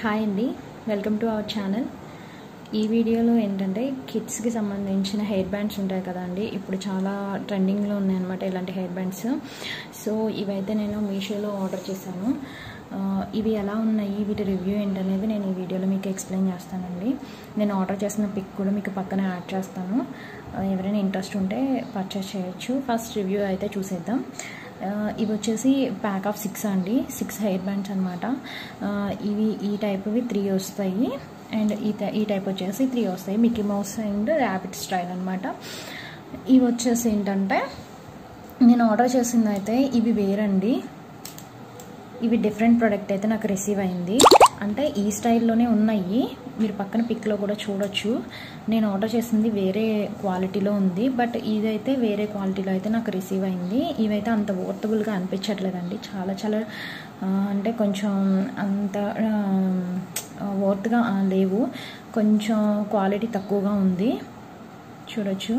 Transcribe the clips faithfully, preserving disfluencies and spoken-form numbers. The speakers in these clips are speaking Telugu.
హాయ్ అండి, వెల్కమ్ టు అవర్ ఛానల్. ఈ వీడియోలో ఏంటంటే కిడ్స్కి సంబంధించిన హెయిర్ బ్యాండ్స్ ఉంటాయి కదండి. ఇప్పుడు చాలా ట్రెండింగ్లో ఉన్నాయన్నమాట ఇలాంటి హెయిర్ బ్యాండ్స్. సో ఇవైతే నేను మీషోలో ఆర్డర్ చేశాను. ఇవి ఎలా ఉన్నాయి, వీటి రివ్యూ ఏంటనేది నేను ఈ వీడియోలో మీకు ఎక్స్ప్లెయిన్ చేస్తానండి. నేను ఆర్డర్ చేసిన పిక్ కూడా మీకు పక్కన యాడ్ చేస్తాను. ఎవరైనా ఇంట్రెస్ట్ ఉంటే పర్చేస్ చేయొచ్చు. ఫస్ట్ రివ్యూ అయితే చూసేద్దాం. ఇవి వచ్చేసి ప్యాక్ ఆఫ్ సిక్స్ అండి, సిక్స్ హెయిర్ బ్యాండ్స్ అనమాట. ఇవి ఈ టైప్వి త్రీ వస్తాయి అండ్ ఈ ఈ టైప్ వచ్చేసి త్రీ వస్తాయి, Mickey Mouse and rapid style అనమాట. ఇవి వచ్చేసి ఏంటంటే నేను ఆర్డర్ చేసింది అయితే ఇవి వేరండి. ఇవి డిఫరెంట్ ప్రోడక్ట్ అయితే నాకు రిసీవ్ అయింది. అంటే ఈ స్టైల్లోనే ఉన్నాయి, మీరు పక్కన పిక్లో కూడా చూడొచ్చు. నేను ఆర్డర్ చేసింది వేరే క్వాలిటీలో ఉంది, బట్ ఇదైతే వేరే క్వాలిటీలో అయితే నాకు రిసీవ్ అయింది. ఇవైతే అంత వర్తబుల్గా అనిపించట్లేదండి. చాలా చాలా అంటే కొంచెం అంత వర్త్గా లేవు, కొంచెం క్వాలిటీ తక్కువగా ఉంది. చూడొచ్చు,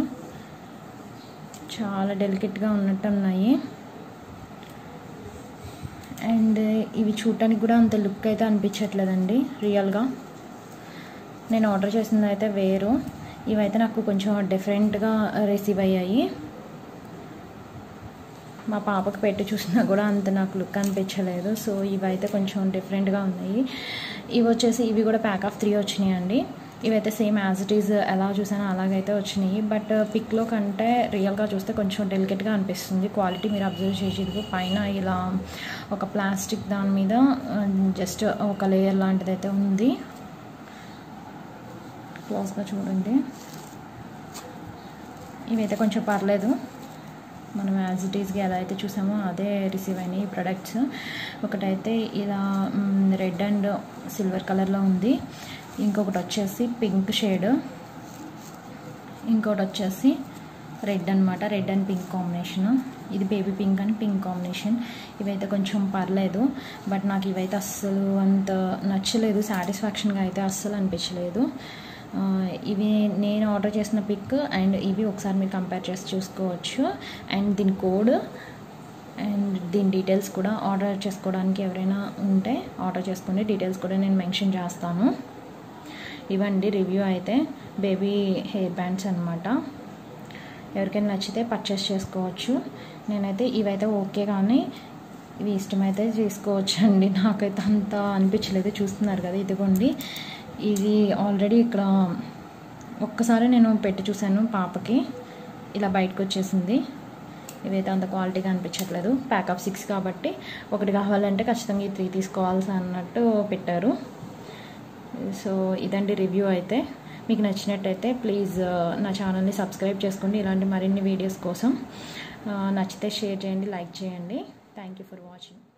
చాలా డెలికేట్గా ఉన్నట్టు ఉన్నాయి. అండ్ ఇవి చూడటానికి కూడా అంత లుక్ అయితే అనిపించట్లేదండి రియల్గా. నేను ఆర్డర్ చేసింది అయితే వేరు, ఇవైతే నాకు కొంచెం డిఫరెంట్గా రిసీవ్ అయ్యాయి. మా పాపకు పెట్టి చూసినా కూడా అంత నాకు లుక్ అనిపించలేదు. సో ఇవైతే కొంచెం డిఫరెంట్గా ఉన్నాయి. ఇవి వచ్చేసి ఇవి కూడా ప్యాక్ ఆఫ్ త్రీ వచ్చినాయి అండి. ఇవైతే సేమ్ యాజ్ ఇట్ ఈజ్ ఎలా చూసానో అలాగైతే వచ్చినాయి, బట్ పిక్లో కంటే రియల్గా చూస్తే కొంచెం డెలికేట్గా అనిపిస్తుంది. క్వాలిటీ మీరు అబ్జర్వ్ చేసేది పైన ఇలా ఒక ప్లాస్టిక్ దాని మీద జస్ట్ ఒక లేయర్ లాంటిది అయితే ఉంది. క్లోజ్గా చూడండి. ఇవైతే కొంచెం పర్లేదు, మనం యాజ్ ఇట్ ఈస్గా ఎలా అయితే చూసామో అదే రిసీవ్ అయినాయి ప్రొడక్ట్స్. ఒకటైతే ఇలా రెడ్ అండ్ సిల్వర్ కలర్లో ఉంది, ఇంకొకటి వచ్చేసి పింక్ షేడ్, ఇంకొకటి వచ్చేసి రెడ్ అనమాట, రెడ్ అండ్ పింక్ కాంబినేషన్. ఇది baby pink and pink combination. ఇవైతే కొంచెం పర్లేదు, బట్ నాకు ఇవైతే అస్సలు అంత నచ్చలేదు, సాటిస్ఫాక్షన్గా అయితే అస్సలు అనిపించలేదు. ఇవి నేను ఆర్డర్ చేసిన పిక్ అండ్ ఇవి ఒకసారి మీరు కంపేర్ చేసి చూసుకోవచ్చు. అండ్ దీని కోడ్ అండ్ దీని డీటెయిల్స్ కూడా ఆర్డర్ చేసుకోవడానికి ఎవరైనా ఉంటే ఆర్డర్ చేసుకోండి, డీటెయిల్స్ కూడా నేను మెన్షన్ చేస్తాను. ఇవండి రివ్యూ అయితే బేబీ హెయిర్ బ్యాండ్స్ అనమాట. ఎవరికైనా నచ్చితే పర్చేస్ చేసుకోవచ్చు. నేనైతే ఇవైతే ఓకే, కానీ ఇవి ఇష్టమైతే తీసుకోవచ్చు అండి. నాకైతే అంత అనిపించలేదు. చూస్తున్నారు కదా, ఇదిగోండి. ఇది ఆల్రెడీ ఇక్కడ ఒక్కసారి నేను పెట్టి చూశాను పాపకి, ఇలా బయటకు వచ్చేసింది. ఇవైతే అంత క్వాలిటీగా అనిపించట్లేదు. ప్యాక్ ఆఫ్ సిక్స్ కాబట్టి ఒకటి కావాలంటే ఖచ్చితంగా ఈ త్రీ తీసుకోవాల్సి అన్నట్టు పెట్టారు. సో ఇదండి రివ్యూ అయితే. మీకు నచ్చినట్టయితే ప్లీజ్ నా ఛానల్ని సబ్స్క్రైబ్ చేసుకోండి ఇలాంటి మరిన్ని వీడియోస్ కోసం. నచ్చితే షేర్ చేయండి, లైక్ చేయండి. Thank you for watching.